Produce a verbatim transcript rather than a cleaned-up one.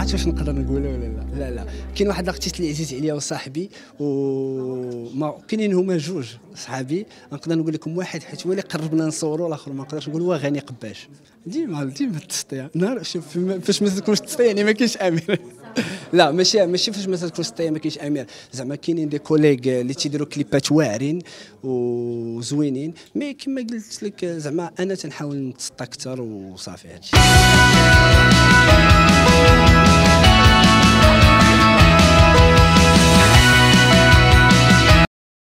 عرفتش واش نقدر نقولوا ولا لا. لا لا كاين واحد الارتيست اللي عزيز عليا وصاحبي، وما كاينين هما جوج صحابي، نقدر نقول لكم واحد حيت هو اللي قربنا نصوروا، الاخر ما نقدرش نقول هو غني قباش. ديما ديما التسطيع نهار شوف فاش ما تكونش تسطيع يعني ما كاينش امير. لا ماشي ماشي فاش ما تكونش تسطيع ما كاينش امير، زعما كاينين دي كوليغ اللي تيديروا كليبات واعرين وزوينين، مي كما قلت لك زعما انا تنحاول نتسطى اكثر وصافي هادشي.